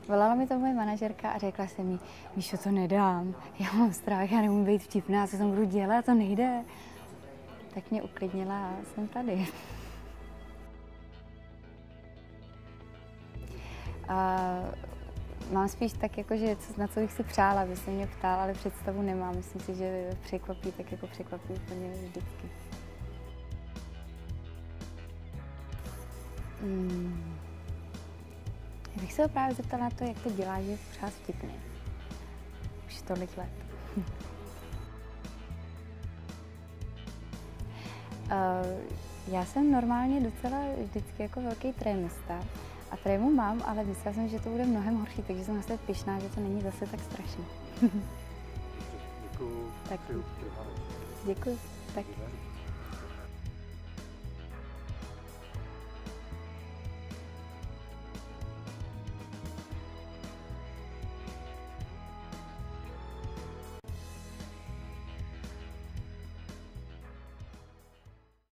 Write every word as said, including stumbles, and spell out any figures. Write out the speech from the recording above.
Volala mi to moje manažerka a řekla jsem mi, Míšo, to nedám, já mám strach, já nemůžu být vtipná, co tam budu dělat, to nejde. Tak mě uklidnila a jsem tady. A mám spíš tak, jako, že na co bych si přála, aby se mě ptala, ale představu nemám. Myslím si, že překvapí, tak jako překvapí úplně vždycky. Hmm. Já bych se ho právě zeptala na to, jak to dělá, že je pořád vtipný. Už tolik let. uh, já jsem normálně docela vždycky jako velký trémista. A trému mám, ale myslela jsem, že to bude mnohem horší, takže jsem zase pyšná, že to není zase tak strašné. Děkuju. Tak. Děkuji. Tak.